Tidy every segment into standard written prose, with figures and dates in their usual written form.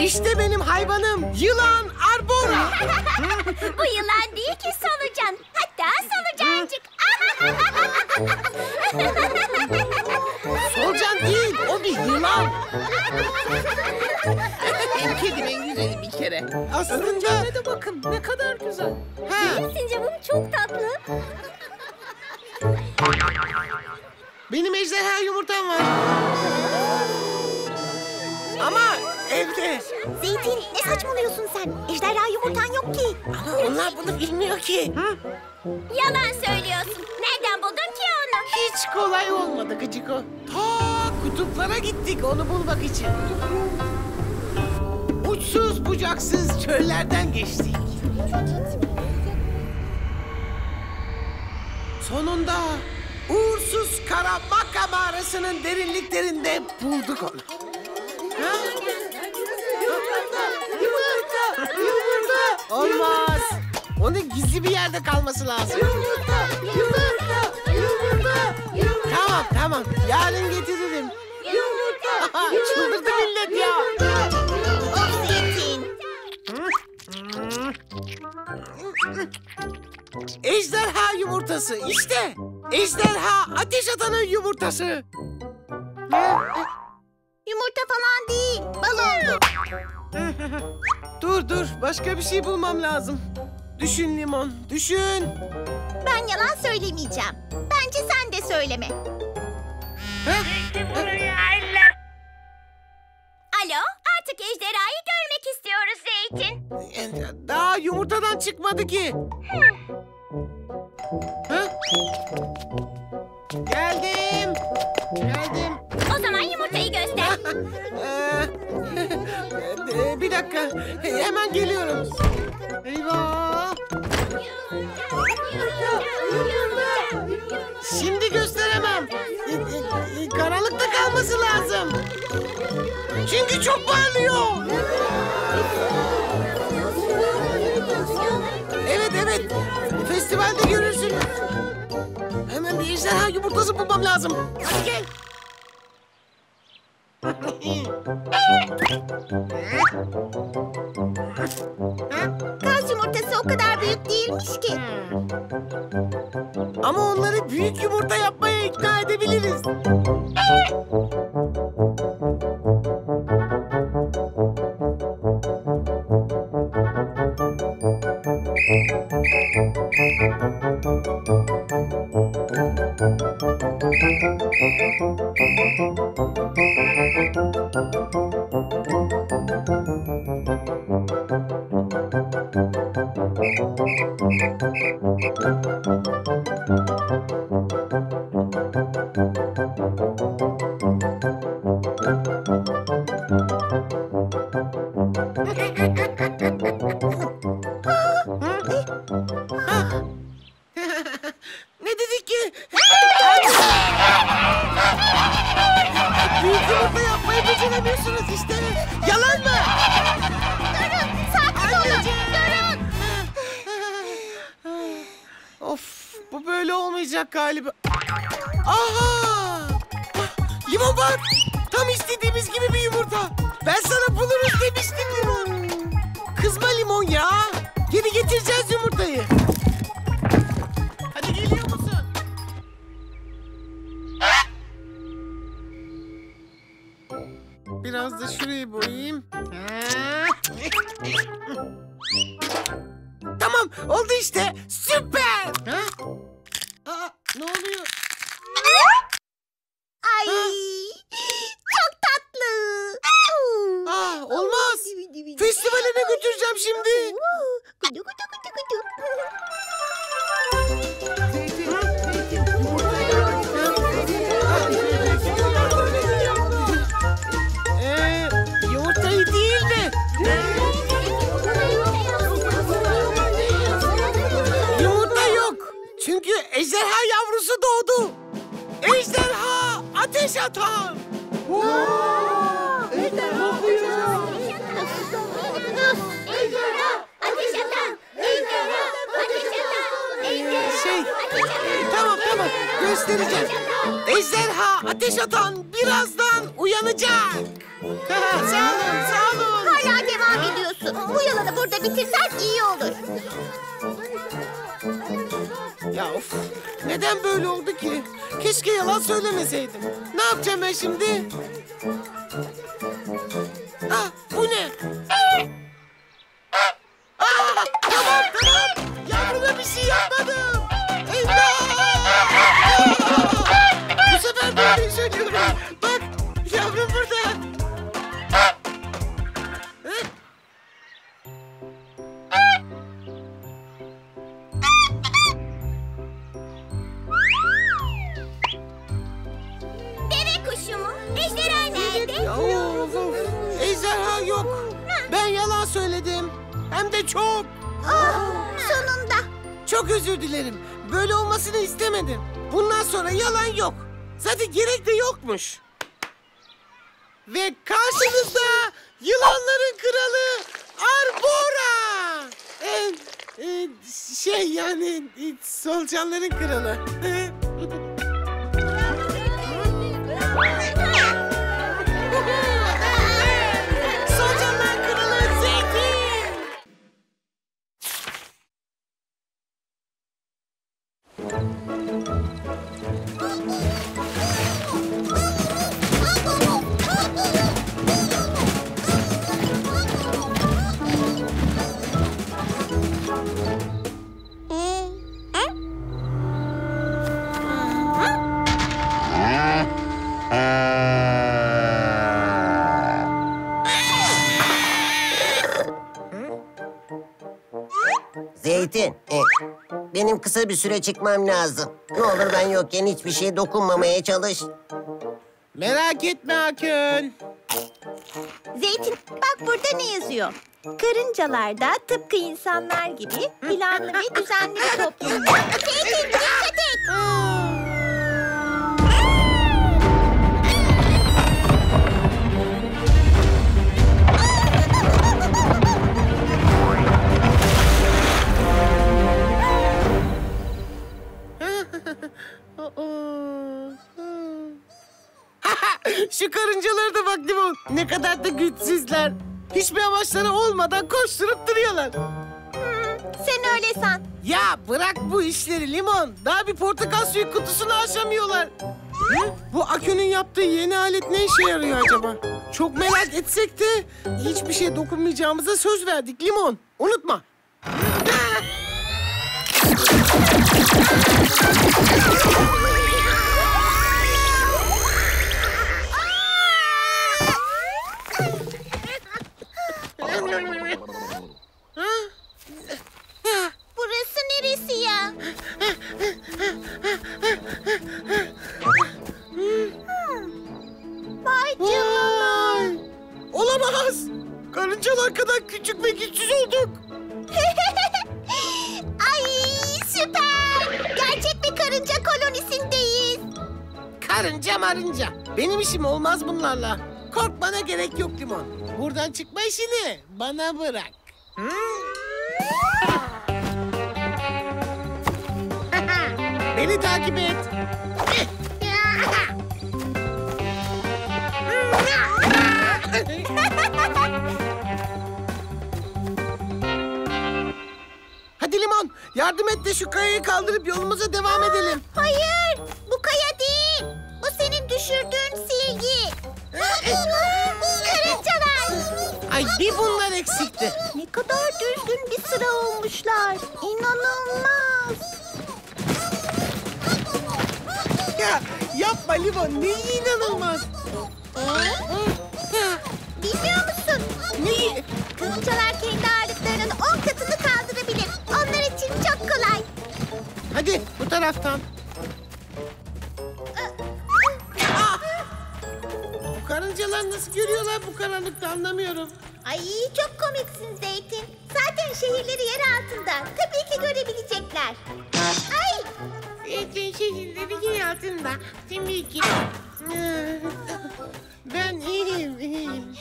İşte benim hayvanım, yılan Arbora. Bu yılan değil ki, solucan. Hatta solucancık. Solucan değil, o bir yılan. Benim kedim en güzeli bir kere. Aslında de bakın ne kadar güzel. Benim sincapım çok tatlı. Benim ejderha yumurtam var. Ama evde. Zeytin, ne saçmalıyorsun sen? Ejderha yumurtan yok ki. Ama onlar bunu bilmiyor ki. Yalan söylüyorsun. Nereden buldun ki onu? Hiç kolay olmadı Gıcıko. Ta kutuplara gittik onu bulmak için. Uçsuz bucaksız çöllerden geçtik. Sonunda uğursuz Karamaka mağarasının derinliklerinde bulduk onu. Ha? Yumurta! Yumurta! Olmaz. Onun gizli bir yerde kalması lazım. Yumurta! Yumurta! Yumurta! Tamam tamam. Yarın getiririm. Yumurta! Çıldırdı millet ya. Of Zeytin. Ejderha yumurtası işte. Ejderha ateş atanın yumurtası. Yumurta falan değil, balondu. Dur başka bir şey bulmam lazım. Düşün Limon, düşün. Ben yalan söylemeyeceğim. Bence sen de söyleme. Alo, artık ejderhayı görmek istiyoruz Zeytin. Daha yumurtadan çıkmadı ki. Ha? Geldim. O zaman yumurtayı göster. Bir dakika, hemen geliyorum. Eyvah! Şimdi gösteremem. Karanlıkta kalması lazım. Çünkü çok parlıyor. Evet. Festivalde görürsün. Hemen bir ejderha yumurtası bulmam lazım. Hadi gel. Kaz yumurtası o kadar büyük değilmiş ki. Ama onları büyük yumurta yapmaya ikna edebiliriz. Ne dedik ki? Büyük yumurta yapmayı beceremiyorsunuz işte. Yalan mı? Durun, sakin olun. Durun. Of, bu böyle olmayacak galiba. Aha! Limon bak! Tam istediğimiz gibi bir yumurta. Ben sana buluruz demiştim Limon. Kızma Limon ya. Geri getireceğiz yumurtayı. Hadi geliyor musun? Biraz da şurayı boyayayım. Tamam, oldu işte. Süper. Ha? Aa, ne oluyor? Ay, çok tatlı. Olmaz. Festivale ne götüreceğim şimdi? Kudu kudu kudu kudu. Yumurtayı değil de. Yumurta yok. Çünkü ejderha yavrusu doğdu. Ejderha ateş atan. Ejderha ateş atan. Ejderha ateş atan. Tamam göstereceğim. Ejderha ateş atan birazdan uyanacak. Sağ olun. Hala devam ediyorsun. Bu yalanı burada bitirsen iyi olur. Ya of, neden böyle oldu ki? Keşke yalan söylemeseydim. Ne yapacağım ben şimdi? Ah, bu ne? Tamam. Yavruma bir şey yapmadım. Eyvah! Bu sefer doğruyu söylüyorum. Bak, yavrum burada. Deve kuşu mu? Ejderha nerede? Ya of. Ejderha yok. Ben yalan söyledim. Hem de çok. Sonunda. Çok özür dilerim. Böyle olmasını istemedim. Bundan sonra yalan yok. Zaten gerek de yokmuş. Ve karşınızda yılanların kralı Arbora. Solucanların kralı. Solucanların kralı Zeytin. Zeytin, benim kısa bir süre çıkmam lazım. Ne olur ben yokken hiçbir şeye dokunmamaya çalış. Merak etme Akın. Zeytin, bak burada ne yazıyor? Karıncalar da tıpkı insanlar gibi planlı ve düzenli bir toplum. Zeytin, dikkat et! Şu karıncalara da bak Limon. Ne kadar da güçsüzler. Hiçbir amaçları olmadan koşturup duruyorlar. Sen öyle san. Ya bırak bu işleri Limon. Daha bir portakal suyu kutusunu aşamıyorlar. Bu Akün'ün yaptığı yeni alet ne işe yarıyor acaba? Çok merak etsek de hiçbir şeye dokunmayacağımıza söz verdik Limon. Unutma. Burası neresi ya? Vay canına. Vay! Olamaz. Karıncalar kadar küçük ve güçsüz olduk. Ay süper. Gerçek bir karınca kolonisindeyiz. Karınca marınca. Benim işim olmaz bunlarla. Korkmana gerek yok Limon. Buradan çıkma işini bana bırak. Beni takip et. Hadi Limon, yardım et de şu kayayı kaldırıp yolumuza devam edelim. Hayır, bu kaya değil. Bu senin düşürdüğün silgi. Karıncalar. Ay bir bunlar eksikti. Ne kadar düzgün bir sıra olmuşlar. İnanılmaz. Ya yapma Limon, neyi inanılmaz. Bilmiyor musun? Neyi? Karıncalar kendi ağırlıklarının 10 katını kaldırabilir. Onlar için çok kolay. Hadi bu taraftan. Bu karıncalar nasıl görüyorlar bu karanlıkta anlamıyorum. Ay çok komiksin Zeytin. Zaten şehirleri yer altında. Tabii ki görebilecekler. Ay! Şehirleri yer altında. Tabii ki. Ben iyiyim.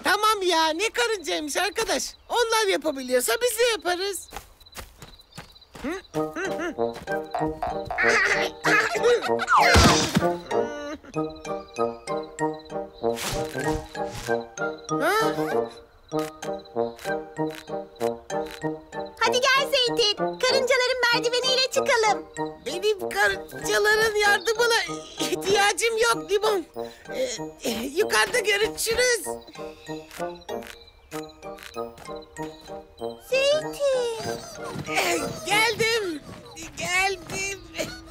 Tamam ya, ne karıncaymış arkadaş. Onlar yapabiliyorsa biz de yaparız. Hadi gel Zeytin. Karıncaların merdiveniyle çıkalım. Benim karıncaların yardımına ihtiyacım yok Limon. Yukarıda görüşürüz. Zeytin. Geldim. Geldim.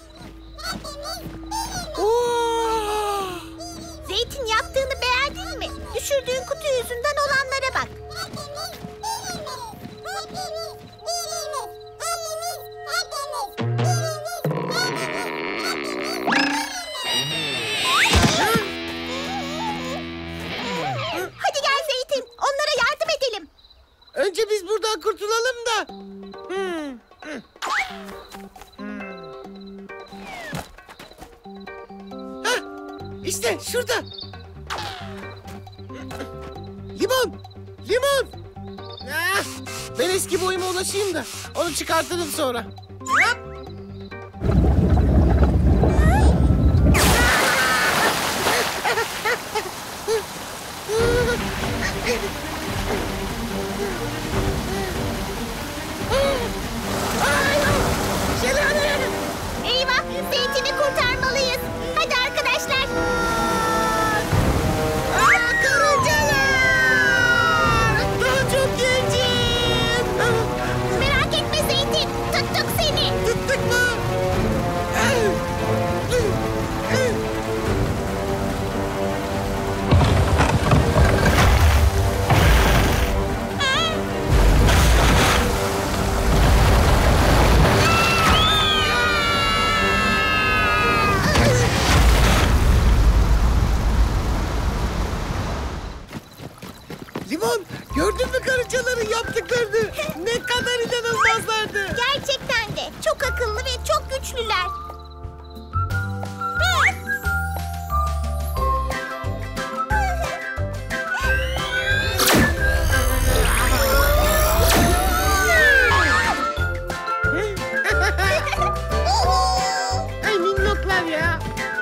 Oo! Zeytin, yaptığını beğendin mi? Düşürdüğün kutu yüzünden olanlara bak. Hadi gel Zeytin. Onlara yardım edelim. Önce biz buradan kurtulalım da. Hah, işte şurada. Limon! Limon! Ah, ben eski boyuma ulaşayım da onu çıkartırım sonra. Hop! Eyvah, Zeytin'i kurtarmalıyız. Hadi arkadaşlar. Karıncalar! Daha çok geleceğim. Merak etme Zeytin. Tuttuk seni. Tuttuk mu? Limon, gördün mü karıncaların yaptıklarını? Ne kadar inanılmazlardı. Gerçekten de çok akıllı ve çok güçlüler. Ay minnoklar ya.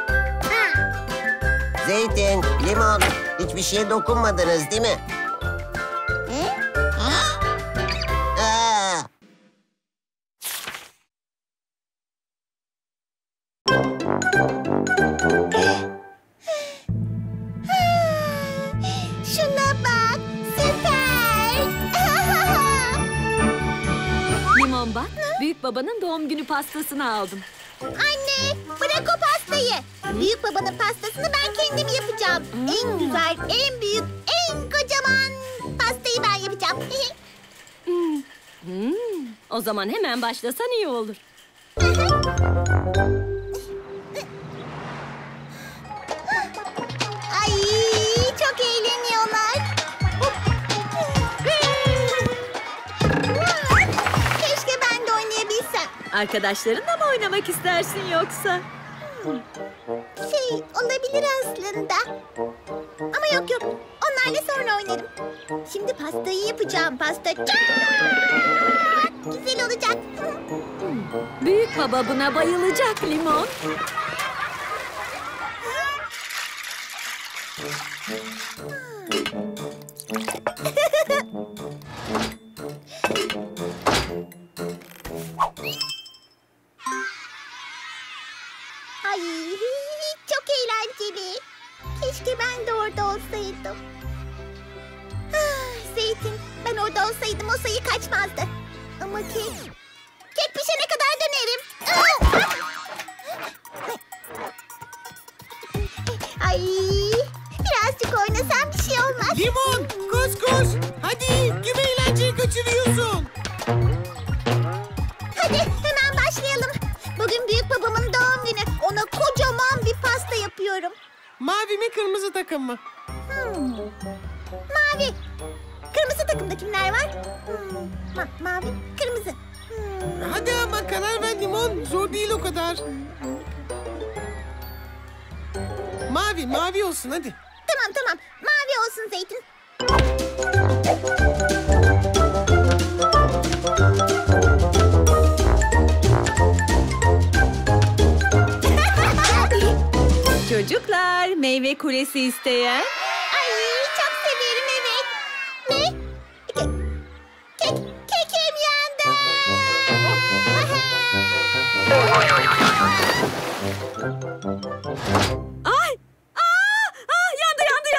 Zeytin, Limon, hiçbir şeye dokunmadınız değil mi? Aa, Şuna bak, süper. Limon bak, büyük babanın doğum günü pastasını aldım. Anne, bırak o pastayı. Büyük babanın pastasını ben kendim yapacağım. En güzel, en büyük, en kocaman pastayı ben yapacağım. O zaman hemen başlasan iyi olur. Ay, çok eğleniyorlar. Keşke ben de oynayabilsem. Arkadaşlarınla mı oynamak istersin yoksa? Olabilir aslında. Ama yok yok, onlarla sonra oynarım. Şimdi pastayı yapacağım. Pasta çok güzel olacak. Büyük baba buna bayılacak Limon. Ay, çok eğlenceli. Keşke ben de orada olsaydım. Zeytin, ben orada olsaydım o sayı kaçmazdı. Ama kek pişene kadar dönerim. Ay, birazcık oynasam bir şey olmaz. Limon, koş koş. Hadi, kim eğlenceyi kaçırıyorsun? Hadi hemen başlayalım. Bugün büyük babamın doğum günü. Ona kocaman bir pasta yapıyorum. Mavi mi kırmızı takım mı? Mavi. Kırmızı takımda kimler var? Mavi, kırmızı. Hadi ama karar ver Limon. Zor değil o kadar. Mavi olsun hadi. Tamam. Mavi olsun Zeytin. meyve kulesi isteyen? Ay çok severim evet. Ne? Kekim yandı. Ay! Yandı!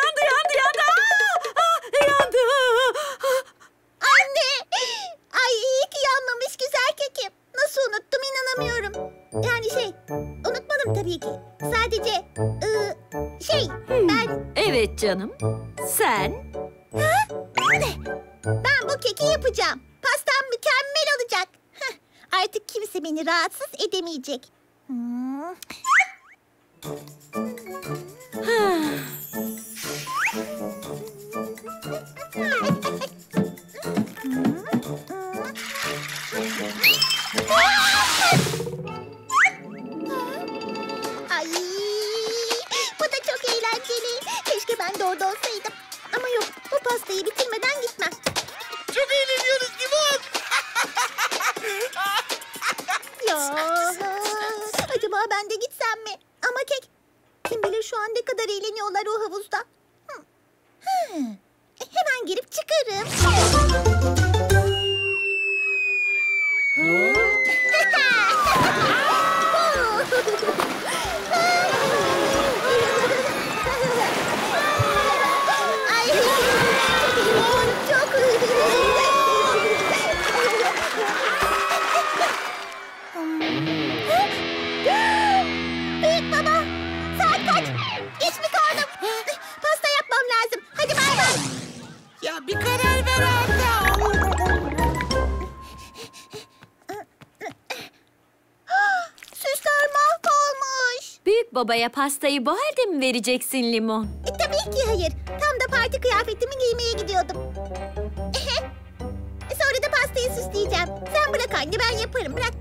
Yandı! Anne. Ay iyi ki yanmamış güzel kekim. Nasıl unuttum inanamıyorum. Yani unutmadım tabii ki. Sadece ben Evet canım. Sen? Ben bu keki yapacağım. Pastam mükemmel olacak. Artık kimse beni rahatsız edemeyecek. Ay, bu da çok eğlenceli. Keşke ben de orada olsaydım. Ama yok, bu pastayı bitirmeden gitmem. Çok eğleniyoruz Limon. Ya, acaba ben de gitsem mi? Ama kim bilir şu an ne kadar eğleniyorlar o havuzda. Hemen girip çıkarım. Ay, çok. Büyük baba, saat kaç? Geç mi kaldım? Pasta yapmam lazım. Hadi bay bay. Ya bir karar ver Arda. Süsler mahvolmuş. Büyük babaya pastayı bu halde mi vereceksin Limon? Tabii ki hayır. Tam da parti kıyafetimi giymeye gidiyordum. Sonra da pastayı süsleyeceğim. Sen bırak anne, ben yaparım. Bırak.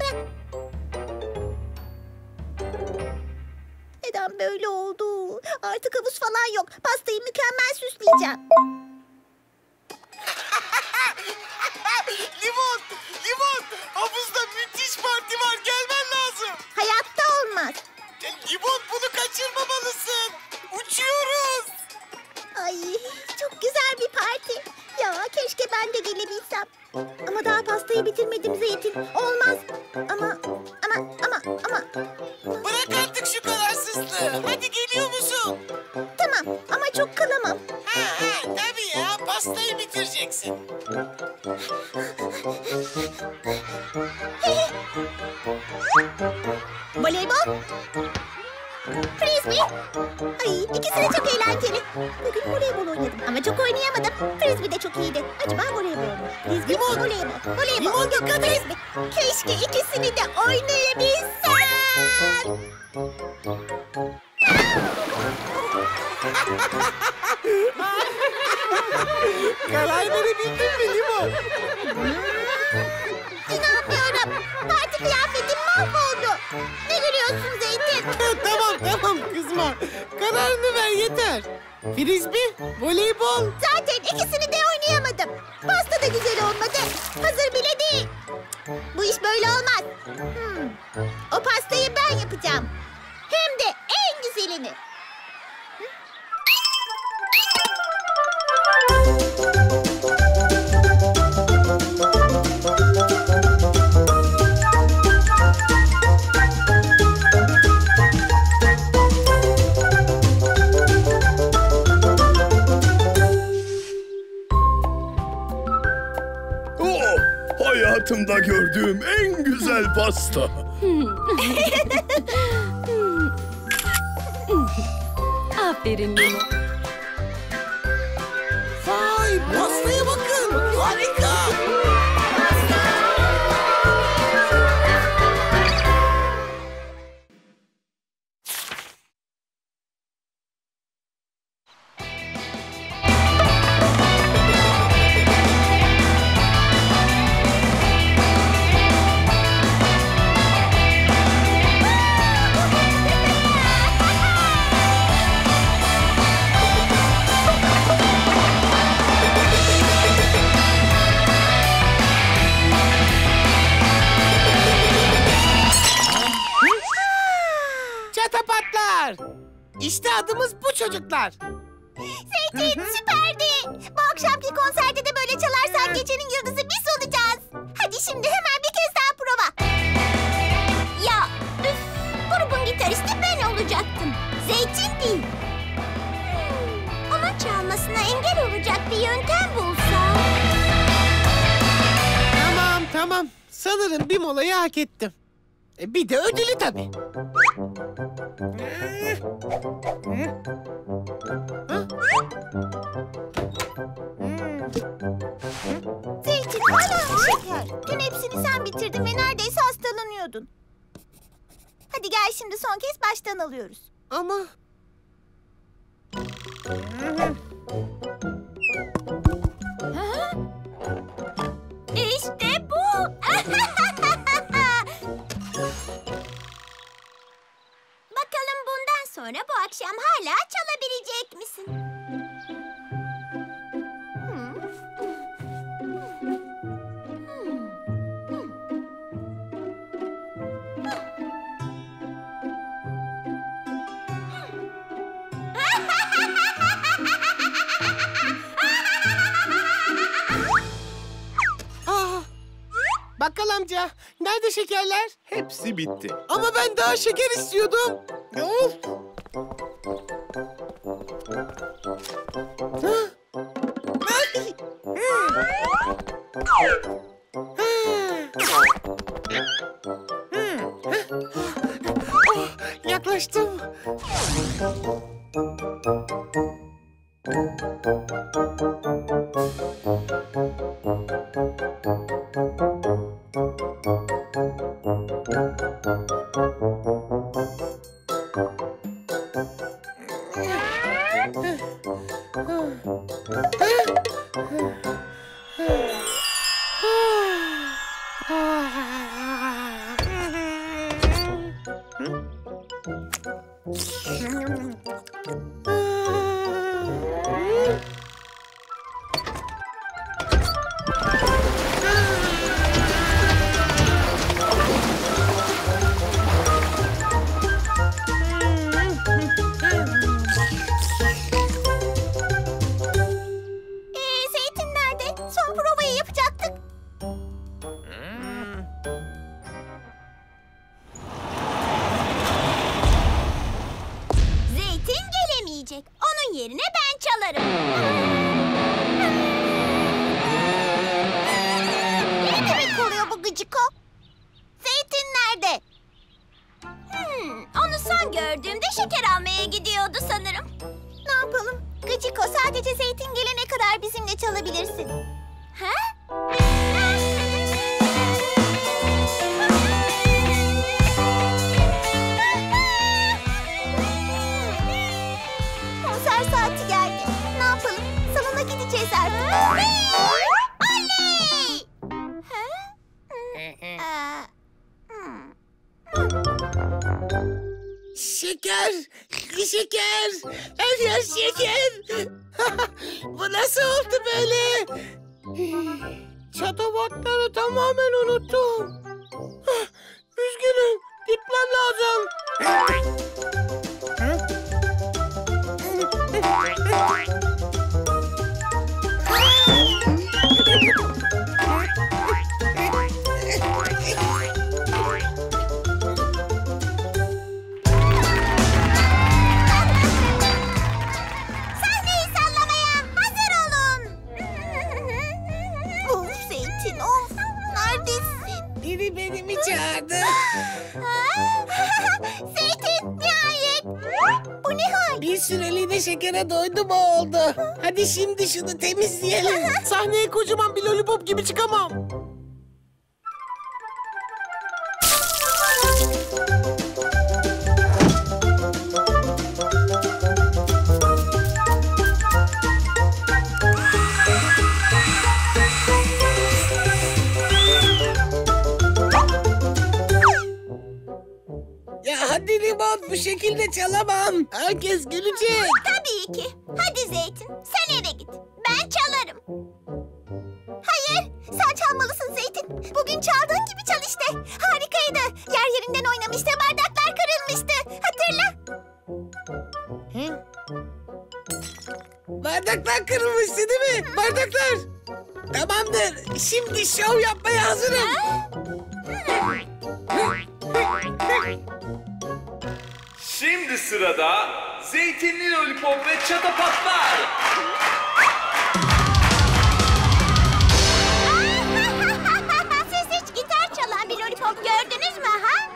Neden böyle oldu? Artık havuz falan yok. Pastayı mükemmel süsleyeceğim. Limon, havuzda müthiş parti var, gelmen lazım. Hayatta olmaz. Limon, bunu kaçırmamalısın. Uçuyoruz. Ay, çok güzel bir parti. Ya keşke ben de gelebilsem. Ama daha pastayı bitirmedim Zeytin. Olmaz. Ama. Bırak artık şu kararsızlığı. Hadi geliyor musun? Tamam ama çok kalamam. Tabii ya, pastayı bitireceksin. Voleybol. Frisbee. Ay ikisi de çok eğlenceli. Bugün voleybol oynadım ama çok oynayamadım. Frisbee de çok iyiydi. Acaba voleybol mu? Frisbee, voleybol. Voleybol, frisbee. Keşke ikisini de oynayabilsem. Karar verebildin mi Limon? İnanmıyorum. Parti kıyafetim mahvoldu. Ne görüyorsun Zeytin? Tamam kızma. Kararını ver yeter. Frisbee, voleybol. Zaten ikisini de oynayamadım. Pasta da güzel olmadı. Hazır bile değil. Bu iş böyle olmaz. O pastayı ben yapacağım. Hem de en güzelini. Hayatımda gördüğüm en güzel pasta. Aferin Limon. Vay, pastaya bakın. Harika. damadımız bu çocuklar. Zeytin süperdi. Bu akşamki konserde de böyle çalarsan gecenin yıldızı biz olacağız. Hadi şimdi hemen bir kez daha prova. Ya üf, grubun gitaristi ben olacaktım. Zeytin değil. Onun çalmasına engel olacak bir yöntem bulsam. Tamam. Sanırım bir molayı hak ettim. Bir de ödülü tabii. Zeytin hala mı şeker? Dün hepsini sen bitirdin ve neredeyse hastalanıyordun. Hadi gel şimdi son kez baştan alıyoruz. Ama... İşte bu. Bakalım bundan sonra bu akşam hala çalabilecek misin? Bakkal amca, nerede şekerler? Hepsi bitti. Ama ben daha şeker istiyordum. Of! Hah! Ay! Oh, yaklaştım. Zeytin nerede? Son provayı yapacaktık. Zeytin gelemeyecek. Onun yerine ben çalarım. Ne demek oluyor bu gıcıko? Zeytin nerede? Onu son gördüğümde şeker almaya gidiyordu sanırım. Ne yapalım? Gıcıko, sadece Zeytin gelene kadar bizimle çalabilirsin. Ha? Konser saati geldi. Ne yapalım? Salona gideceğiz artık. Oley! Ha? Şeker, şeker, her yer şeker. Bu nasıl oldu böyle? Çatabatları tamamen unuttum. Üzgünüm, gitmem lazım. Sahneyi sallamaya hazır olun. Of Zeytin, of. Neredesin? Biri beni mi çağırdı? Zeytin, nihayet. Bu ne hal? Bir süreliğine şekere doydum oldu. Hadi şimdi şunu temizleyelim. Sahneye kocaman bir lollipop gibi çıkamam. Ya hadi Limon, bu şekilde çalamam. Herkes gülecek. Tabii ki. Hadi Zeytin, sen eve git. Ben çalarım. Hayır, sen çalmalısın Zeytin. Bugün çaldığın gibi çal işte. Harikaydı. Yer yerinden oynamıştı, bardaklar kırılmıştı. Hatırla. Hı? değil mi? Bardaklar. Tamamdır. Şimdi şov yapmaya hazırım. Şimdi sırada zeytinli lollipop ve çatapatlar. Siz hiç gitar çalan bir lollipop gördünüz mü ha?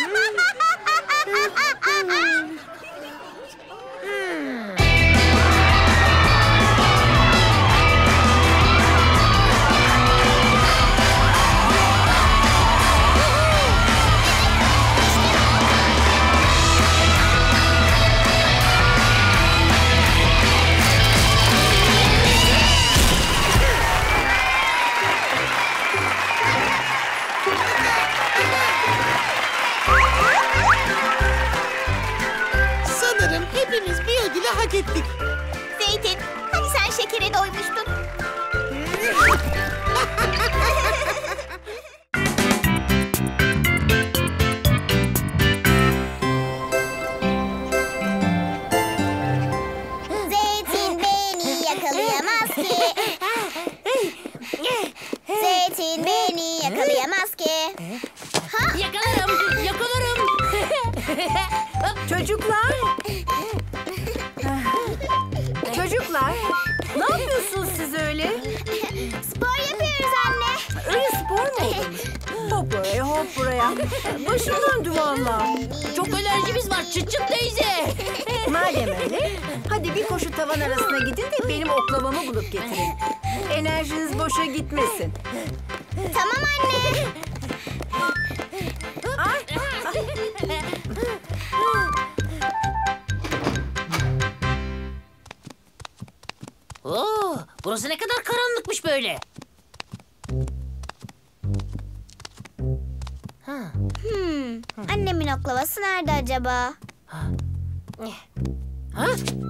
Sanırım hepimiz bir ödülü hak ettik. Zeytin, hani sen şekere doymuştun? Zeytin beni yakalayamaz ki. Zeytin beni yakalayamaz ki. Yakalarım, yakalarım. Çocuklar. Çocuklar. Ne yapıyorsunuz siz öyle? Spor yapıyoruz anne. Öyle spor mu olur? Hop oraya hop buraya. Başım döndü valla. Çok enerjimiz var çıt çıt teyze. Madem öyle, hadi bir koşu tavan arasına gidin de benim oklavamı bulup getirin. Enerjiniz boşa gitmesin. Tamam anne. Oo, burası ne kadar karanlıkmış böyle. Annemin oklavası nerede acaba? Ha?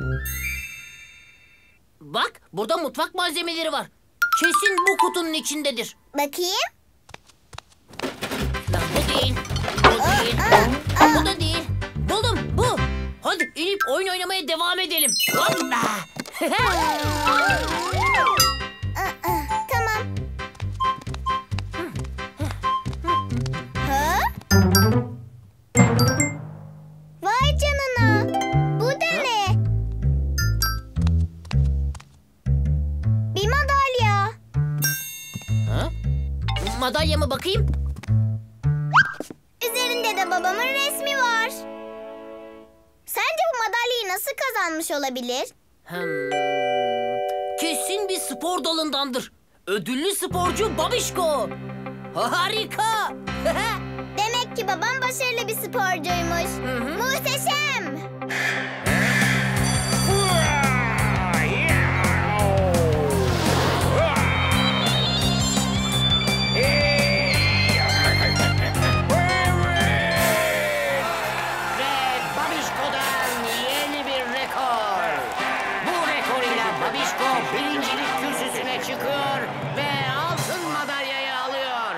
Bak, burada mutfak malzemeleri var. Kesin bu kutunun içindedir. Bakayım. Lan bu değil. Bu değil. Bu da değil. Buldum bu. Hadi inip oyun oynamaya devam edelim. Hoppa. Tamam. Ha? Vay canına. Bu da ne? Bir madalya. Ha? Madalyama bakayım. Üzerinde de babamın resmi var. Sence bu madalyayı nasıl kazanmış olabilir? Kesin bir spor dalındandır. Ödüllü sporcu Babişko. Harika. Demek ki babam başarılı bir sporcuymuş. Muhteşem. Ve Babişko'dan yeni bir rekor. Bu rekoruyla Babişko birincilik kürsüsüne çıkıyor ve altın madalyayı alıyor.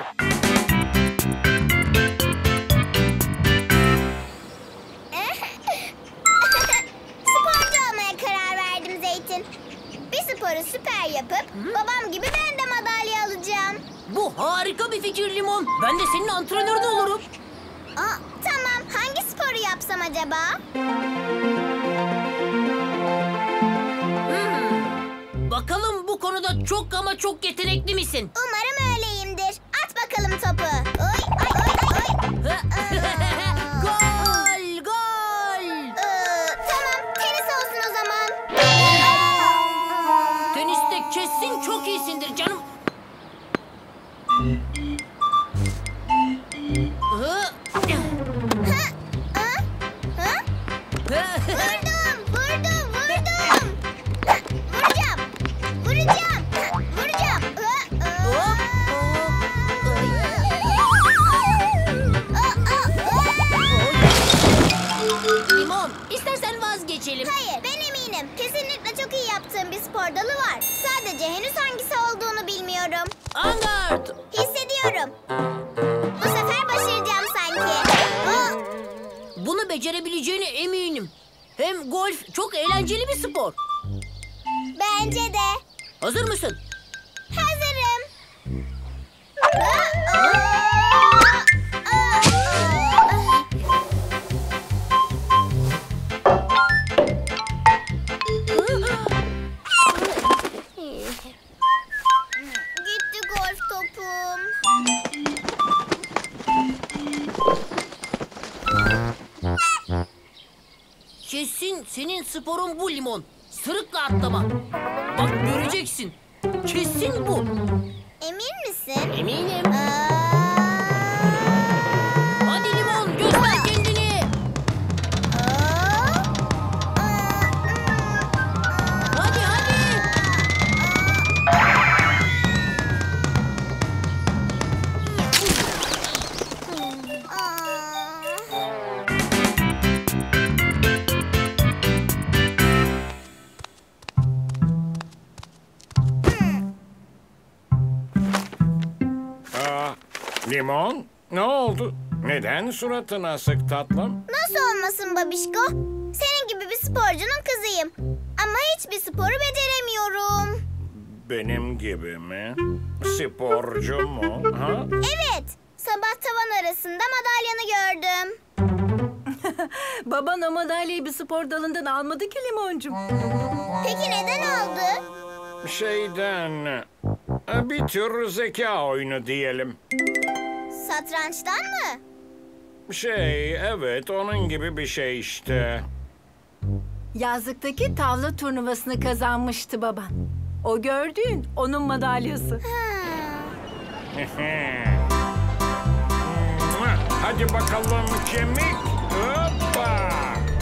Sporcu olmaya karar verdim Zeytin. Bir sporu süper yapıp babam gibi ben de madalya alacağım. Bu harika bir fikir Limon. Ben de senin antrenörün olurum. Aa, tamam. Hangi sporu yapsam acaba? Bakalım bu konuda çok ama çok yetenekli misin? Umarım öyleyimdir. At bakalım topu. Oy, oy, oy, oy. Gol! Gol! Tamam. Tenis olsun o zaman. Teniste kesin çok iyisindir canım. Vurdum. Vuracağım. Limon, istersen vazgeçelim. Hayır, ben eminim. Kesinlikle çok iyi yaptığım bir spor dalı var. Sadece henüz hangisi olduğunu bilmiyorum. Angard! Hissediyorum. Bu sefer başaracağım sanki. Bunu becerebileceğine eminim. Hem golf çok eğlenceli bir spor. Bence de. Hazır mısın? Hazırım. Gitti golf topum. Kesin senin sporun bu Limon. Sırıkla atlama. Bak göreceksin. Kesin bu. Emin misin? Eminim. Hadi Limon göster kendini. Hadi hadi. Limon, ne oldu? Neden suratın asık tatlım? Nasıl olmasın babişko? Senin gibi bir sporcunun kızıyım. Ama hiçbir sporu beceremiyorum. Benim gibi mi? Sporcu mu? Ha? Evet, sabah tavan arasında madalyanı gördüm. Baban o madalyayı bir spor dalından almadı ki Limoncum. Peki neden oldu? Şeyden... Bir tür zeka oyunu diyelim. Satrançtan mı? Evet, onun gibi bir şey işte. Yazlıktaki tavla turnuvasını kazanmıştı baban. O gördüğün onun madalyası. Hadi bakalım kemik. Hoppa!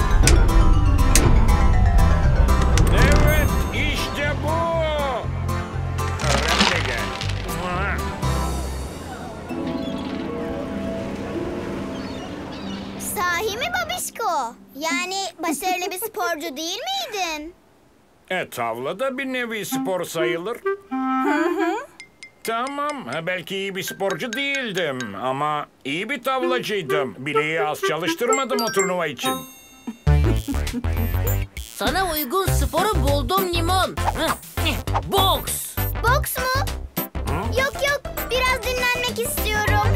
Evet, işte bu. Öğren de gel. Sahi mi babişko? Yani başarılı bir sporcu değil miydin? Tavla da bir nevi spor sayılır. Tamam, belki iyi bir sporcu değildim ama iyi bir tavlacıydım. Bileği az çalıştırmadım o turnuva için. Sana uygun sporu buldum Limon. Boks. Boks mu? Yok yok, biraz dinlenmek istiyorum.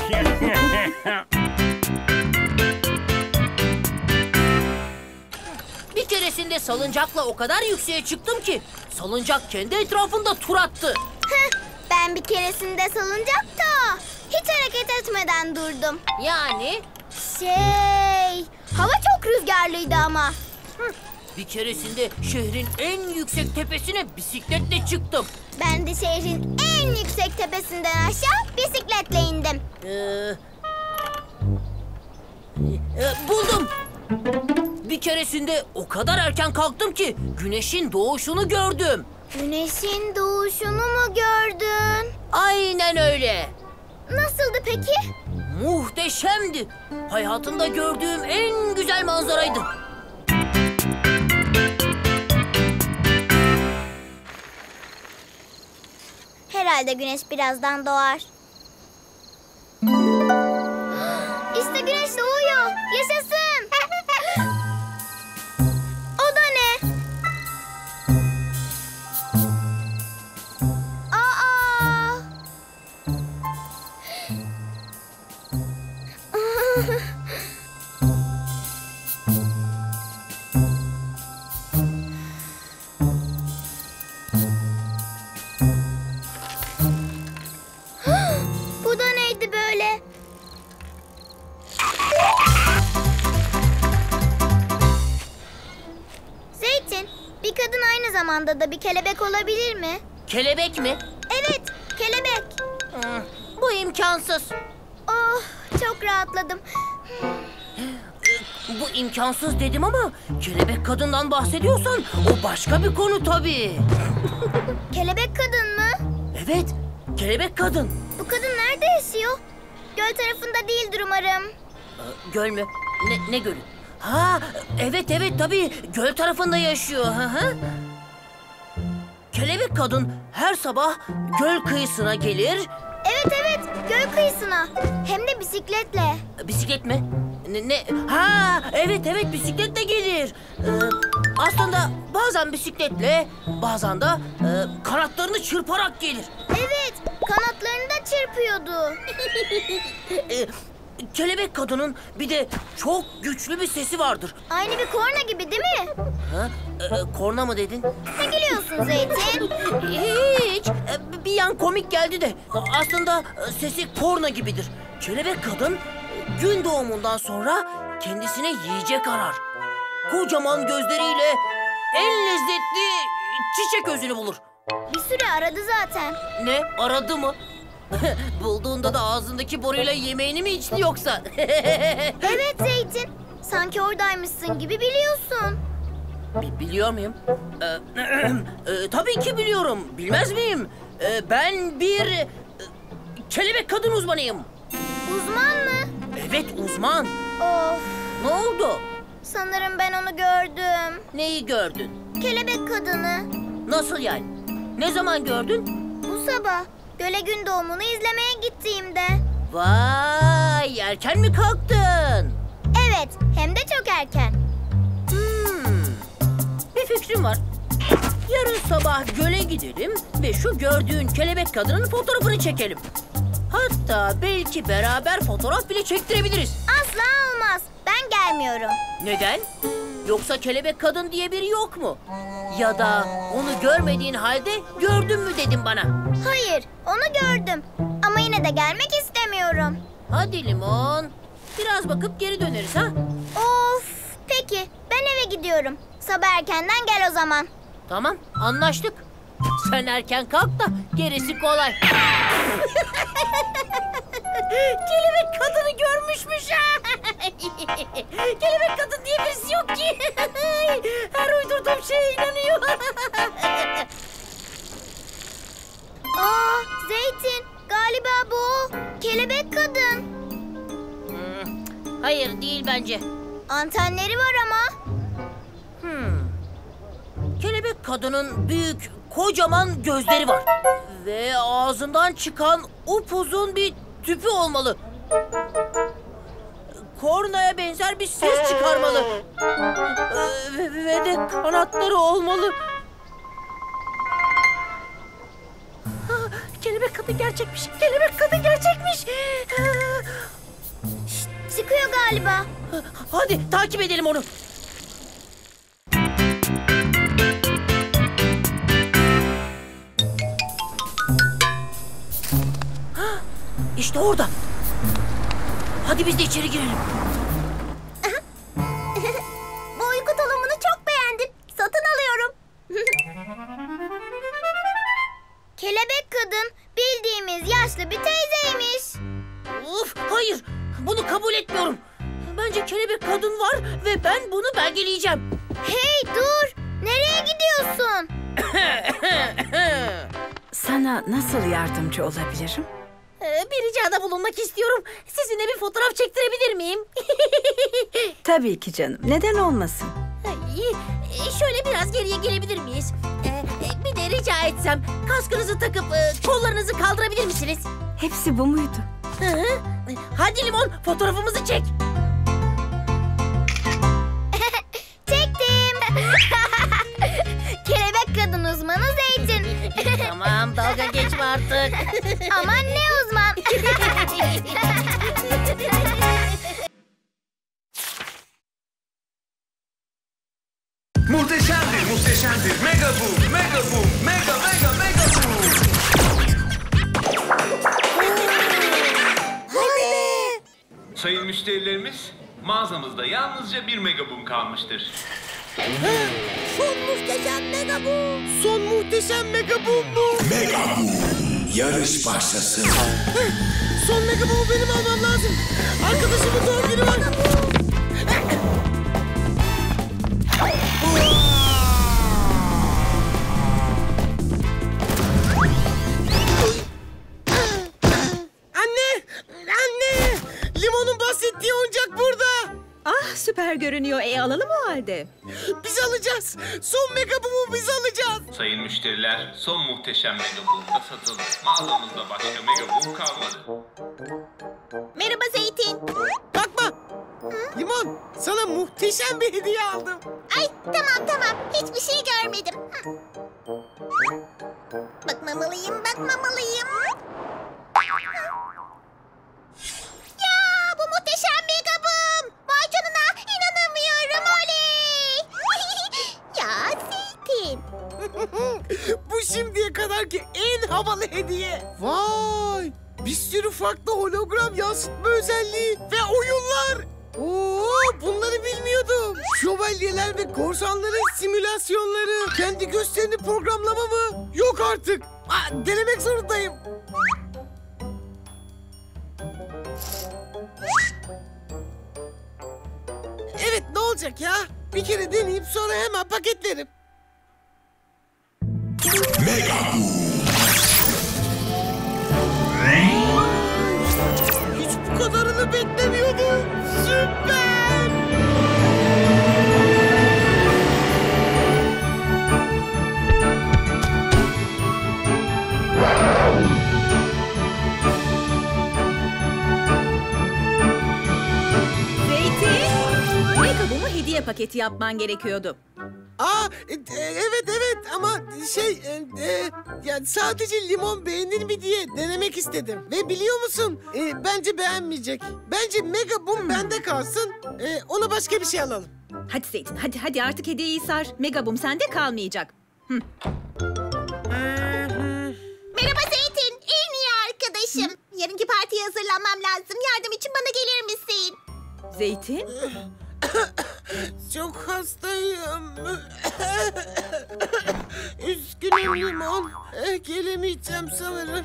Bir keresinde salıncakla o kadar yükseğe çıktım ki salıncak kendi etrafında tur attı. Ben bir keresinde salıncakta hiç hareket etmeden durdum. Yani Hava çok rüzgarlıydı ama. bir keresinde şehrin en yüksek tepesine bisikletle çıktım. Ben de şehrin en yüksek tepesinden aşağı bisikletle indim. Buldum. Bir keresinde o kadar erken kalktım ki güneşin doğuşunu gördüm. Güneşin doğuşunu mu gördün? Aynen öyle. Nasıldı peki? Muhteşemdi. Hayatımda gördüğüm en güzel manzaraydı. Herhalde güneş birazdan doğar. İşte güneş doğuyor. Yaşasın. O da ne? Aa! Bu da neydi böyle? Zeytin, bir kadın aynı zamanda da bir kelebek olabilir mi? Kelebek mi? Evet, kelebek. Bu imkansız. Oh, çok rahatladım. Bu imkansız dedim ama kelebek kadından bahsediyorsan o başka bir konu tabii. Kelebek kadın mı? Evet, kelebek kadın. Bu kadın nerede yaşıyor? Göl tarafında değildir umarım. Göl mü? Ne gölü? Ha, evet tabii göl tarafında yaşıyor. Hı hı. Kelebek kadın her sabah göl kıyısına gelir. Evet, göl kıyısına. Hem de bisikletle. Bisiklet mi? Ne? Ha, evet bisikletle gelir. Aslında bazen bisikletle, bazen de kanatlarını çırparak gelir. Evet, kanatlarını da çırpıyordu. Kelebek kadının bir de çok güçlü bir sesi vardır. Aynı bir korna gibi değil mi? Ha? Korna mı dedin? Ne gülüyorsun Zeytin? Hiç. Bir yan komik geldi de. Aslında sesi korna gibidir. Kelebek kadın gün doğumundan sonra kendisine yiyecek arar. Kocaman gözleriyle en lezzetli çiçek özünü bulur. Bir süre aradı zaten. Ne? Aradı mı? Bulduğunda da ağzındaki boruyla yemeğini mi içti yoksa? Evet Zeytin. Sanki oradaymışsın gibi biliyorsun. Biliyor muyum? Tabii ki biliyorum. Bilmez miyim? Ben bir kelebek kadın uzmanıyım. Uzman mı? Evet, uzman. Of. Ne oldu? Sanırım ben onu gördüm. Neyi gördün? Kelebek kadını. Nasıl yani? Ne zaman gördün? Bu sabah göle gün doğumunu izlemeye gittiğimde. Vay, erken mi kalktın? Evet, hem de çok erken. Bir fikrim var. Yarın sabah göle gidelim ve şu gördüğün kelebek kadının fotoğrafını çekelim. Hatta belki beraber fotoğraf bile çektirebiliriz. Asla olmaz. Ben gelmiyorum. Neden? Yoksa kelebek kadın diye biri yok mu? Ya da onu görmediğin halde gördün mü dedin bana. Hayır, onu gördüm. Ama yine de gelmek istemiyorum. Hadi Limon. Biraz bakıp geri döneriz ha? Of, peki. Ben eve gidiyorum. Sabah erkenden gel o zaman. Tamam, anlaştık. Sen erken kalk da gerisi kolay. Kelebek kadını görmüşmüş. Kelebek kadın diye birisi yok ki. Her uydurduğum şeye inanıyor. Aa, Zeytin, galiba bu o. Kelebek kadın. Hayır, değil bence. Antenleri var ama. Kelebek kadının büyük, kocaman gözleri var. Ve ağzından çıkan upuzun bir tüpü olmalı. Kornaya benzer bir ses çıkarmalı. Ve de kanatları olmalı. Kelebek kadın gerçekmiş. Kelebek kadın gerçekmiş. Çıkıyor galiba. Hadi takip edelim onu. İşte orada. Hadi biz de içeri girelim. Bu uyku tulumunu çok beğendim. Satın alıyorum. Kelebek kadın bildiğimiz yaşlı bir teyzeymiş. Uf, hayır. Bunu kabul etmiyorum. Bence kelebek kadın var ve ben bunu belgeleyeceğim. Hey dur. Nereye gidiyorsun? Sana nasıl yardımcı olabilirim? Bir ricada bulunmak istiyorum. Sizinle bir fotoğraf çektirebilir miyim? Tabii ki canım. Neden olmasın? Şöyle biraz geriye gelebilir miyiz? Bir de rica etsem kaskınızı takıp kollarınızı kaldırabilir misiniz? Hepsi bu muydu? Hadi Limon, fotoğrafımızı çek. Çektim. Kelebek kadın uzmanı Zeytin. Tamam, dalga geçme artık. Aman ne uzman. Muhteşemdir. Mega boom, mega boom, mega boom. Sayın müşterilerimiz, mağazamızda yalnızca bir mega boom kalmıştır. Son muhteşem mega boom mu? Mega Boom. Yarış başlasın. Son mega boom'u benim almam lazım. Arkadaşımın doğum günü var. Anne! Limon'un bahsettiği oyuncak burada. Ah, süper görünüyor. Alalım o halde. Biz alacağız. Son mega boom'u biz alacağız. Sayın müşteriler, son muhteşem mega boom'da satıldı. Mağazamızda başka mega boom kalmadı. Merhaba Zeytin. Bakma. Sana muhteşem bir hediye aldım. Ay tamam. Hiçbir şey görmedim. Bakmamalıyım. Ya bu muhteşem Megabum. Vay canına inanamıyorum oley. Ya Zeytin. Bu şimdiye kadarki en havalı hediye. Vay! Bir sürü farklı hologram yansıtma özelliği ve oyunlar. Oo, bunları bilmiyordum. Şövalyeler ve korsanların simülasyonları. Kendi gösterini programlama mı? Yok artık. Denemek zorundayım. Evet, ne olacak ya? Bir kere deneyip sonra hemen paketlerim. Hiç bu kadarını beklemiyordum. Süper! Zeytin, Megabum'u hediye paketi yapman gerekiyordu. Evet ama yani sadece limon beğenir mi diye denemek istedim. Ve biliyor musun? Bence beğenmeyecek. Bence Megabum bende kalsın. Ona başka bir şey alalım. Hadi Zeytin, hadi artık hediyeyi sar. Megabum sende kalmayacak. Merhaba Zeytin. En iyi arkadaşım. Yarınki partiye hazırlanmam lazım. Yardım için bana gelir misin? Zeytin, Çok hastayım. Üzgünüm Limon. Gelemeyeceğim sanırım.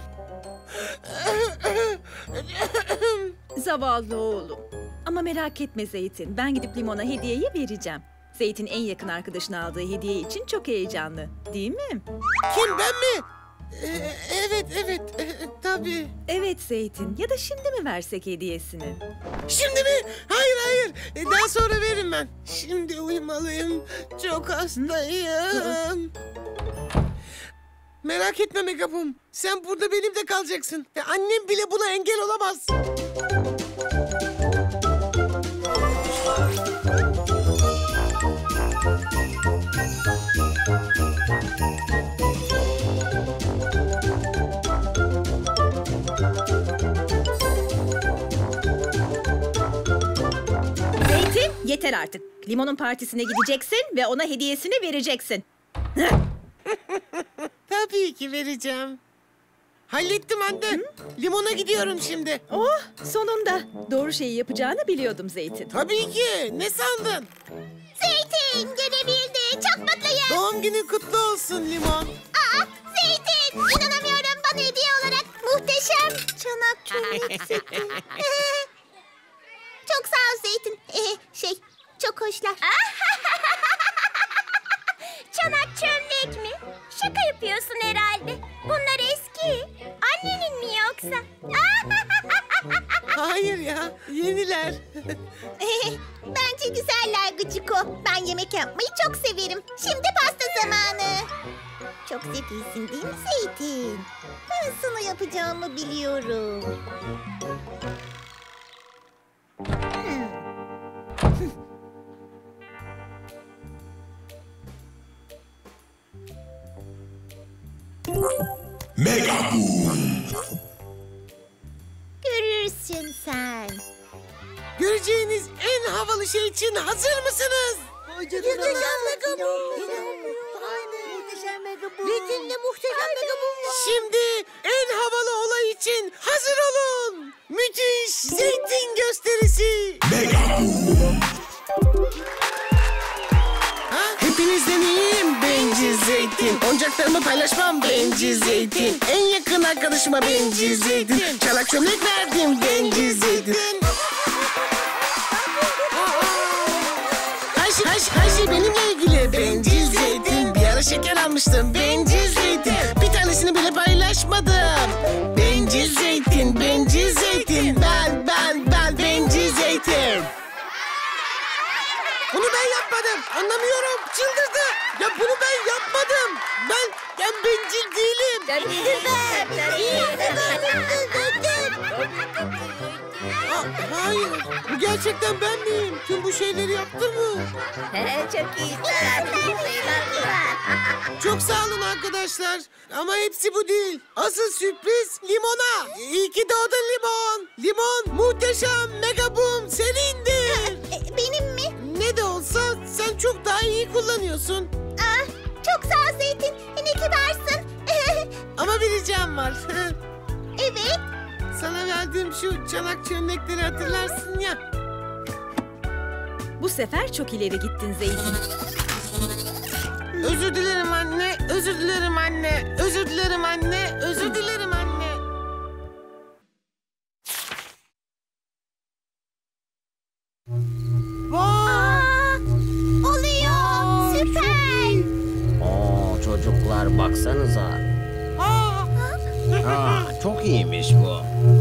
zavallı oğlum. Ama merak etme Zeytin, ben gidip Limon'a hediyeyi vereceğim. Zeytin en yakın arkadaşına aldığı hediye için çok heyecanlı, değil mi? Kim, ben mi? Evet, tabii. Evet Zeytin, ya da şimdi mi versek hediyesini? Şimdi mi? Hayır. Daha sonra veririm ben. Şimdi uyumalıyım. Çok hastayım. Merak etme Megabum. Sen burada benimle kalacaksın. Ve annem bile buna engel olamaz. Zeytin, yeter artık. Limon'un partisine gideceksin ve ona hediyesini vereceksin. Tabii ki vereceğim. Hallettim anne. Limona gidiyorum şimdi. Oh, sonunda. Doğru şeyi yapacağını biliyordum Zeytin. Tabii ki. Ne sandın? Zeytin gelebildi. Çok mutluyum. Doğum günün kutlu olsun Limon. Zeytin inanamıyorum, bana hediye olarak muhteşem çanak çömlek seti. Çok sağ ol Zeytin. Çok hoşlar. Çanak çömlek mi? Şaka yapıyorsun herhalde. Bunlar eski. Annenin mi yoksa? Hayır ya. Yeniler. Bence güzeller Gıcıko. Ben yemek yapmayı çok severim. Şimdi pasta zamanı. Çok zekisin değil mi Zeytin? Ben sana yapacağımı biliyorum. Megabum. Görürsün sen. Göreceğiniz en havalı şey için hazır mısınız? Muhteşem Megabum. Muhteşem Megabum. Zeytin'le muhteşem Megabum. Şimdi en havalı olay için hazır olun. Müthiş zeytin gösterisi. Megabum. Hepinizden iyiyim bencil zeytin. Oyuncaklarımı paylaşmam bencil zeytin. En yakın arkadaşıma bencil zeytin. Çanak çömlek verdim bencil zeytin. Her şey benimle ilgili bencil zeytin. Bir ara şeker almıştım bencil zeytin. Bir tanesini bile paylaşmadım. Bencil zeytin, bencil zeytin. Ben bencil zeytin. Bunu ben yapmadım. Anlamıyorum. Çıldırdı. Ya bunu ben yapmadım. Ben bencil değilim. Hayır. Bu gerçekten ben miyim? Tüm bu şeyleri yaptım mı? Çok iyi. Çok sağ olun arkadaşlar. Ama hepsi bu değil. Asıl sürpriz Limon'a. İyi ki doğdun Limon. Limon muhteşem mega boom senindir. Benim mi? Ne de olsa sen çok daha iyi kullanıyorsun. Çok sağ ol Zeytin. Ne kibarsın. Ama bir ricam var. Evet. Sana verdiğim şu çanak çömlekleri hatırlarsın ya. Bu sefer çok ileri gittin Zeytin. Özür dilerim anne, özür dilerim anne, özür dilerim anne, özür dilerim anne. Vay! Oluyor. Süper. Oo, çocuklar baksanıza. Çok iyiymiş bu.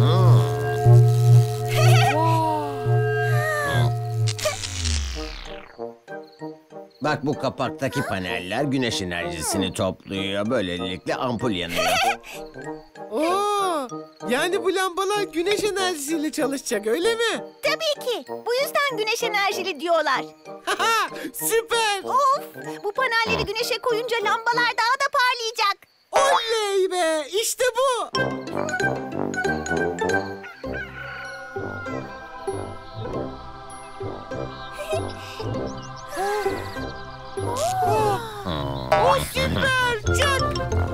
Bak bu kapaktaki paneller güneş enerjisini topluyor. Böylelikle ampul yanıyor. Oo! Yani bu lambalar güneş enerjisiyle çalışacak öyle mi? Tabii ki. Bu yüzden güneş enerjili diyorlar. Süper! Of! Bu panelleri güneşe koyunca lambalar daha da parlayacak. Oley be! İşte bu! O süper! Çak!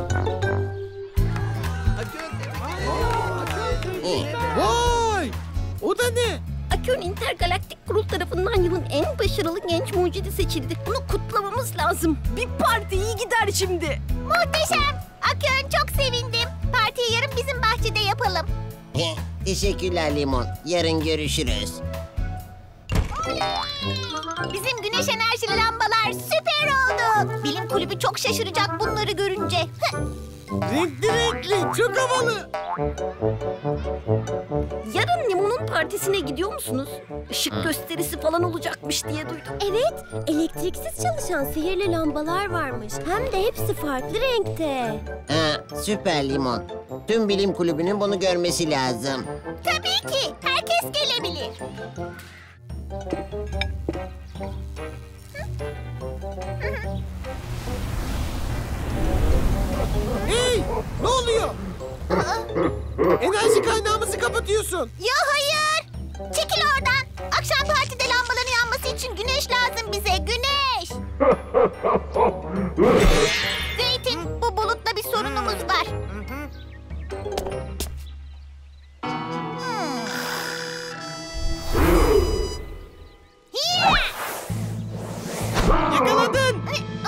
Vay! O da ne? Akön Intergalaktik Kurul tarafından yılın en başarılı genç mucidi seçildi. Bunu kutlamamız lazım. Bir parti iyi gider şimdi. Muhteşem! Akön çok sevindim. Partiyi yarın bizim bahçede yapalım. Teşekkürler Limon. Yarın görüşürüz. Bizim güneş enerjili lambalar süper oldu. Bilim kulübü çok şaşıracak bunları görünce. Renkli renkli, çok havalı. Yarın Limon'un partisine gidiyor musunuz? Işık gösterisi falan olacakmış diye duydum. Evet, elektriksiz çalışan sihirli lambalar varmış. Hem de hepsi farklı renkte. Süper Limon. Tüm bilim kulübünün bunu görmesi lazım. Tabii ki, herkes gelebilir. Hey! Ne oluyor? Enerji kaynağımızı kapatıyorsun. Ya hayır! Çekil oradan. Akşam partide lambaların yanması için güneş lazım bize, güneş. Zeytin, bu bulutla bir sorunumuz var. Yakaladın.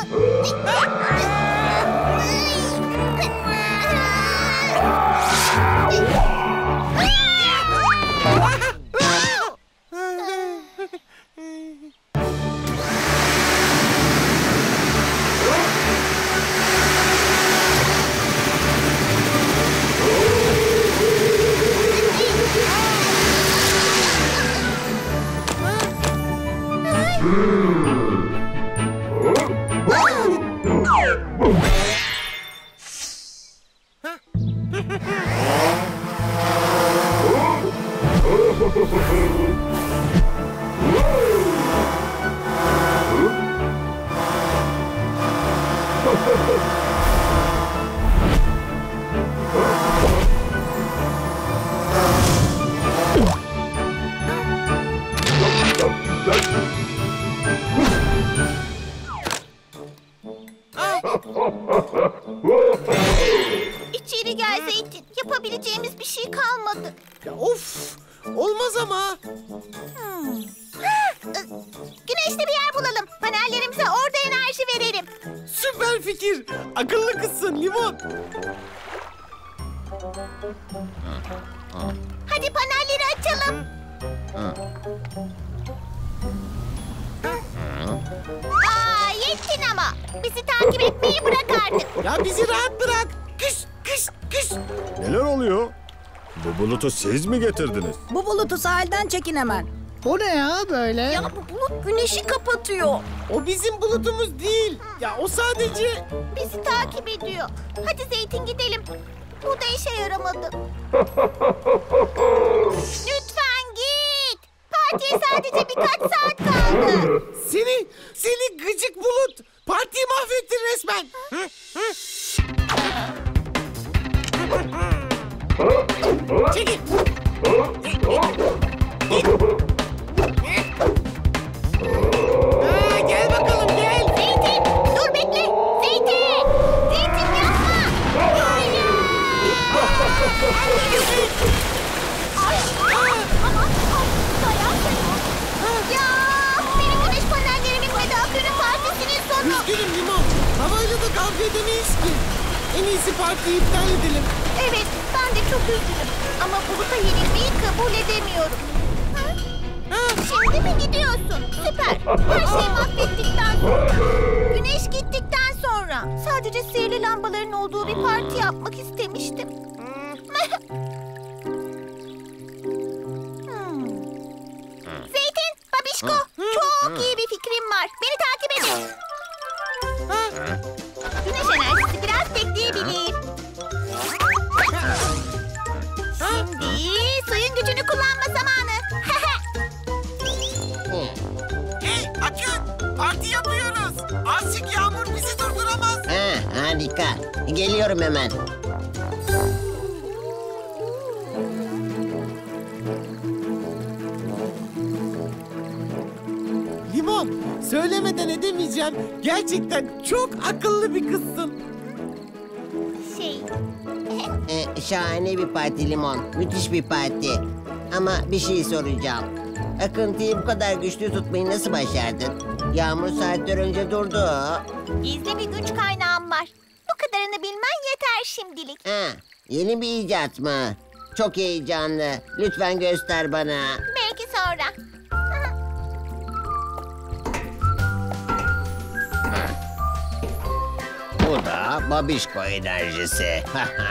İçeri gel Zeytin. Yapabileceğimiz bir şey kalmadı. Ya of! Olmaz ama. Güneşte bir yer bulalım. Panellerimize orada enerji verelim. Süper fikir. Akıllı kızsın Limon. Hadi panelleri açalım. Yettin ama. Bizi takip etmeyi bırak artık. Ya bizi rahat bırak. Kış kış kış. Neler oluyor? Bu bulutu siz mi getirdiniz? Bu bulutu sahilden çekin hemen. Bu ne ya böyle? Ya bu bulut güneşi kapatıyor. O bizim bulutumuz değil. Ya o sadece... Bizi takip ediyor. Hadi Zeytin gidelim. Bu da işe yaramadı. Lütfen Sadece birkaç saat kaldı. Seni gıcık bulut. Partiyi mahvettin resmen. Çekil. Gel bakalım gel. Zeytin dur bekle. Zeytin. Zeytin yapma. Hayır. Aman dayan sen. Ya benim güneş panelleri bitmedi. Akülü partisinin sonu. Üzgünüm Limon. Havayla da kavga edemeyiz ki. En iyisi partiyi iptal edelim. Evet ben de çok üzgünüm. Ama buluta yenilmeyi kabul edemiyorum. Şimdi mi gidiyorsun? Süper. Her şeyi mahvettikten sonra. Güneş gittikten sonra. Sadece sihirli lambaların olduğu bir parti yapmak istemiştim. Zeytin, Babişko. Çok iyi bir fikrim var. Beni takip edin. Güneş enerjisi biraz bekleyebilir. Şimdi suyun gücünü kullanma zamanı. Hey Akün, parti yapıyoruz. Azıcık yağmur bizi durduramaz. Harika. Geliyorum hemen. Limon, söylemeden edemeyeceğim. Gerçekten çok akıllı bir kızsın. Şahane bir parti Limon. Müthiş bir parti. Ama bir şey soracağım. Akıntıyı bu kadar güçlü tutmayı nasıl başardın? Yağmur saatler önce durdu. Gizli bir güç kaynağım var. Bu kadarını bilmen yeter şimdilik. Yeni bir icat mı? Çok heyecanlı. Lütfen göster bana. Belki sonra. Bu da Babişko enerjisi.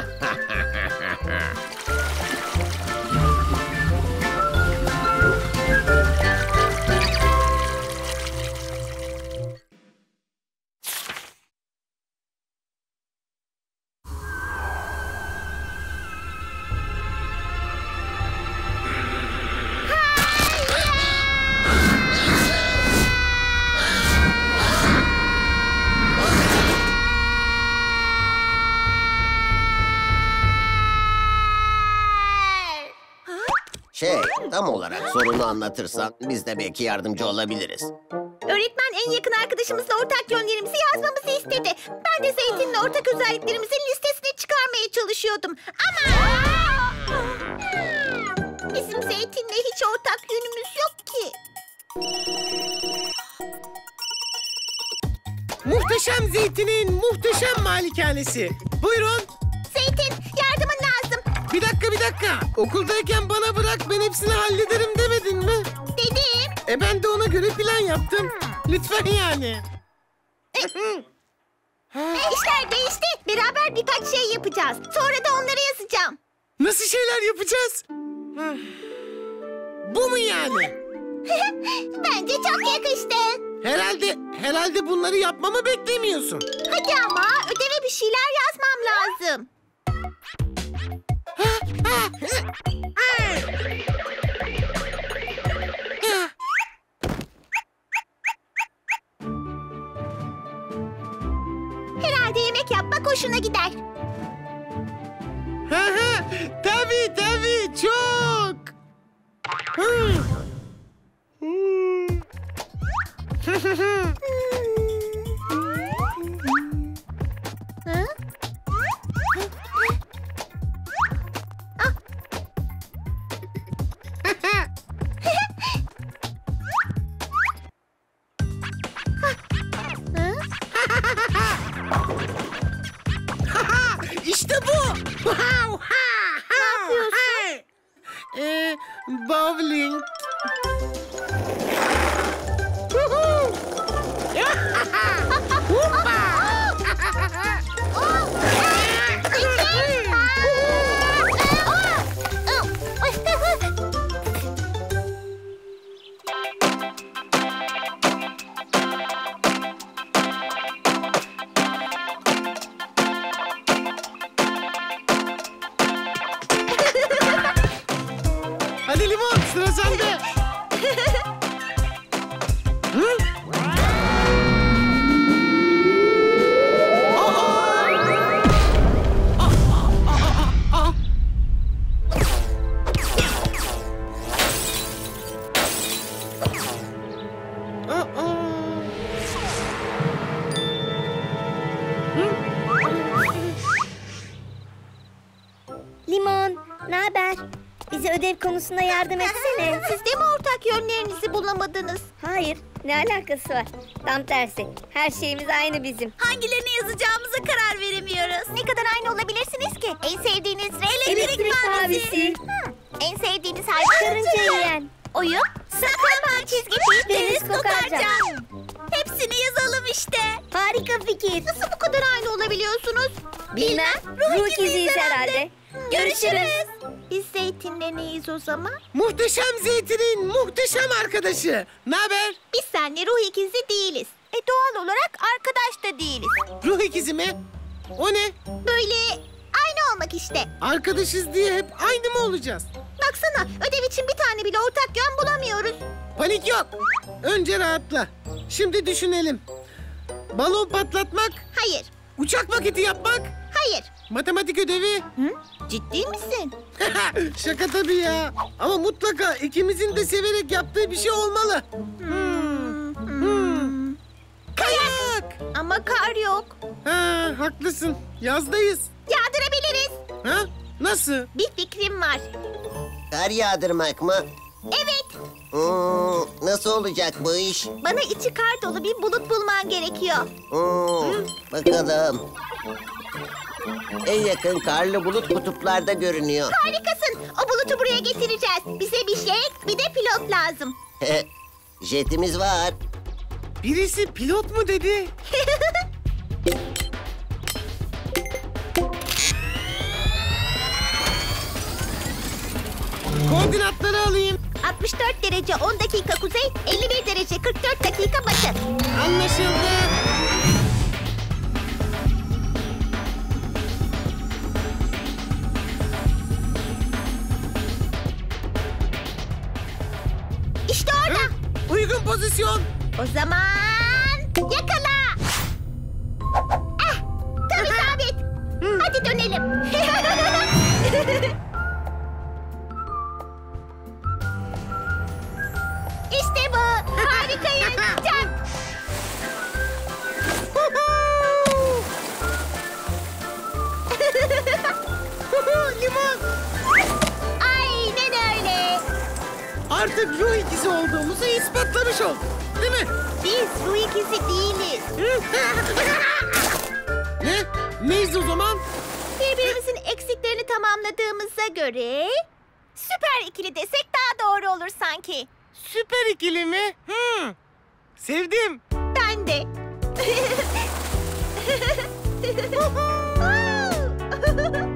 Tam olarak sorunu anlatırsan biz de belki yardımcı olabiliriz. Öğretmen en yakın arkadaşımızla ortak yönlerimizi yazmamızı istedi. Ben de Zeytin'le ortak özelliklerimizin listesini çıkarmaya çalışıyordum. Ama bizim Zeytin'le hiç ortak yönümüz yok ki. Muhteşem Zeytin'in muhteşem malikanesi. Buyurun. Zeytin, yardımın lazım. Bir dakika. Okuldayken bana bırak, ben hepsini hallederim demedin mi? Dedim. Ben de ona göre plan yaptım. Lütfen yani. İşler değişti. Beraber birkaç şey yapacağız. Sonra da onları yazacağım. Nasıl şeyler yapacağız? Bu mu yani? Bence çok yakıştı. Herhalde bunları yapmamı beklemiyorsun. Hadi ama ödeve bir şeyler yazmam lazım. Herhalde yemek yapmak hoşuna gider. Tabii çok. İşte bu. Ne yapıyorsun? Bowling. Hadi Limon, sıra sende. Limon, ne haber? Bize ödev konusunda yardım etsene. Siz de mi ortak yönlerinizi bulamadınız? Hayır, ne alakası var? Tam tersi, her şeyimiz aynı bizim. Hangilerini yazacağımıza karar veremiyoruz. Ne kadar aynı olabilirsiniz ki? En sevdiğiniz renk elektrik mavisi. En sevdiğiniz hayvan karınca yiyen. Oyun, saklambaç çizgi film, deniz kokarcan. Hepsini yazalım işte. Harika fikir. Nasıl bu kadar aynı olabiliyorsunuz? Bilmem, ruh ikiziyiz herhalde. Görüşürüz. Biz Zeytin'le neyiz o zaman? Muhteşem Zeytin'in muhteşem arkadaşı. Ne haber? Biz seninle ruh ikizi değiliz. Doğal olarak arkadaş da değiliz. Ruh ikizi mi? O ne? Böyle aynı olmak işte. Arkadaşız diye hep aynı mı olacağız? Baksana, ödev için bir tane bile ortak yön bulamıyoruz. Panik yok. Önce rahatla. Şimdi düşünelim. Balon patlatmak, Hayır, uçak maketi yapmak, hayır. matematik ödevi. Ciddi misin? Şaka tabii ya. Ama mutlaka ikimizin de severek yaptığı bir şey olmalı. Kayak. Ama kar yok. Ha, haklısın. Yazdayız. Yağdırabiliriz. Ha? Nasıl? Bir fikrim var. Kar yağdırmak mı? Evet, Nasıl olacak bu iş? bana içi kar dolu bir bulut bulman gerekiyor. Bakalım. En yakın karlı bulut kutuplarda görünüyor. Harikasın. O bulutu buraya getireceğiz. Bize bir jet, bir de pilot lazım. Jetimiz var. Birisi pilot mu dedi? Koordinatları alayım. 64 derece 10 dakika kuzey, 51 derece 44 dakika batı. Anlaşıldı. İşte orada. Uygun pozisyon. O zaman yakala. Tam isabet. Hadi dönelim. İşte bu. Harikayız. Can. Limon. Aynen öyle. Artık ruh ikizi olduğumuzu ispatlamış olduk. Değil mi? Biz ruh ikizi değiliz. Ne? Neyiz o zaman? Birbirimizin eksiklerini tamamladığımıza göre süper ikili desek daha doğru olur sanki. Süper ikili mi? Sevdim. Ben de.